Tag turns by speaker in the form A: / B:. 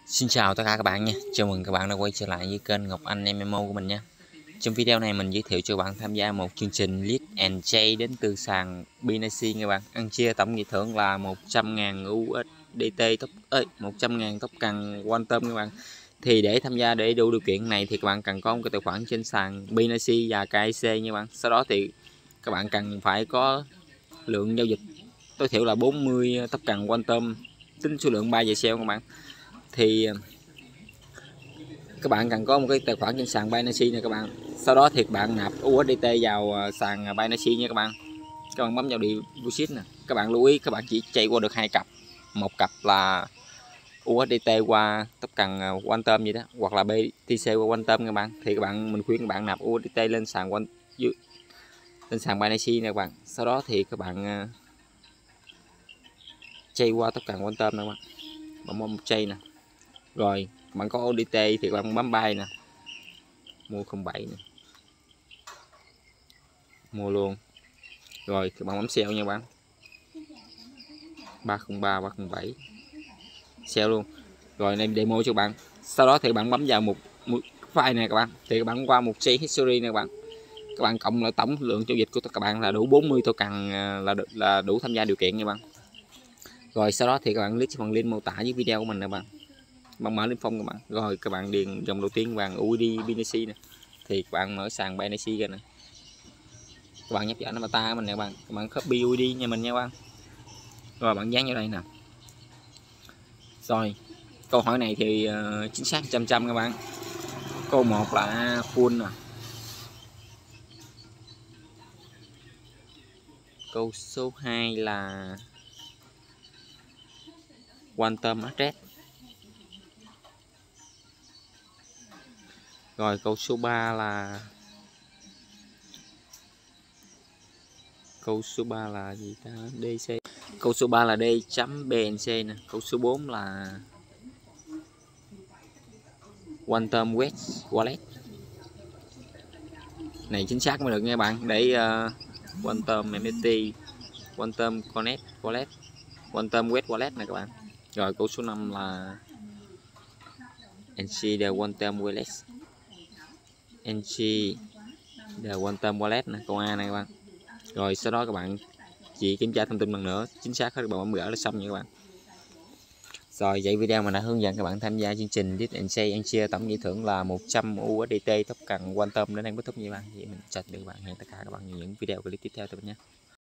A: Xin chào tất cả các bạn nha. Chào mừng các bạn đã quay trở lại với kênh Ngọc Anh MMO của mình nha. Trong video này mình giới thiệu cho bạn tham gia một chương trình Lead and Chase đến từ sàn Binance các bạn. Ăn chia tổng giải thưởng là 100.000 USDT 100.000 token Quantum các bạn. Thì để tham gia để đủ điều kiện này thì các bạn cần có một cái tài khoản trên sàn Binance và KIC nha bạn. Sau đó thì các bạn cần phải có lượng giao dịch tối thiểu là 40 token Quantum, tính số lượng 3 giờ sale các bạn. Thì các bạn cần có một cái tài khoản trên sàn Binance nha các bạn. Sau đó thì các bạn nạp USDT vào sàn Binance nha các bạn. Các bạn bấm vào deposit nè. Các bạn lưu ý các bạn chỉ chạy qua được 2 cặp. Một cặp là USDT qua token Quantum vậy đó, hoặc là BTC qua Quantum các bạn. Thì mình khuyên các bạn nạp USDT lên sàn Binance nè các bạn. Sau đó thì các bạn chạy qua token Quantum nè các bạn. Bấm một chay nè. Rồi bạn có USDT thì các bạn bấm buy nè, mua 07 nè, mua luôn. Rồi các bạn bấm sell nha bạn, 303 307 sell luôn. Rồi này demo cho bạn. Sau đó thì bạn bấm vào một file này các bạn, thì các bạn qua một Chase History này các bạn cộng lại tổng lượng giao dịch của các bạn là đủ 40 token là đủ tham gia điều kiện nha bạn. Rồi sau đó thì các bạn click phần link mô tả với video của mình nè bạn, mở link phong các bạn. Rồi các bạn điền dòng đầu tiên vàng USD Binance nè, thì các bạn mở sàn Binance ra nè, các bạn nhấp vào avatar mình nè các bạn copy USD nha mình nha các bạn. Rồi bạn dán vào đây nè. Rồi câu hỏi này thì chính xác 100% các bạn. Câu 1 là full nè, câu số 2 là Quantum address. Rồi câu số 3 là gì ta, DC. Câu số 3 là D.BNC nè. Câu số 4 là Quantum Wallet. Này chính xác mới được nha bạn. Để Quantum MFT, Quantum Connect Wallet, Quantum Web Wallet nè các bạn. Rồi câu số 5 là NC the Quantum Wallet, NC the Quantum Wallet nè, câu A này các bạn. Rồi sau đó các bạn chỉ kiểm tra thông tin lần nữa chính xác hết, các bạn bấm gỡ là xong nha các bạn. Rồi vậy video mình đã hướng dẫn các bạn tham gia chương trình Lead and Chase ăn chia tổng giải thưởng là 100 USDT token Quantum đến đang kết thúc như bạn. Vậy mình chào tạm biệt các bạn, hẹn tất cả các bạn những video clip tiếp theo từ mình nhé.